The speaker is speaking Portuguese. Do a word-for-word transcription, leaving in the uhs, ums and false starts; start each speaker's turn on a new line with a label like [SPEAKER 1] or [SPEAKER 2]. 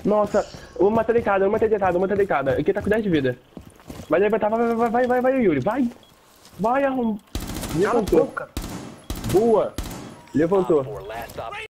[SPEAKER 1] Nossa, uma matou deitado, uma matou deitado, uma matou deitado. Aqui tá com dez de vida. Vai levantar, vai, vai, vai, vai, vai, Yuri, vai. Vai, arrum...
[SPEAKER 2] Cala a
[SPEAKER 1] Levantou.
[SPEAKER 2] boca.
[SPEAKER 1] Boa. Levantou.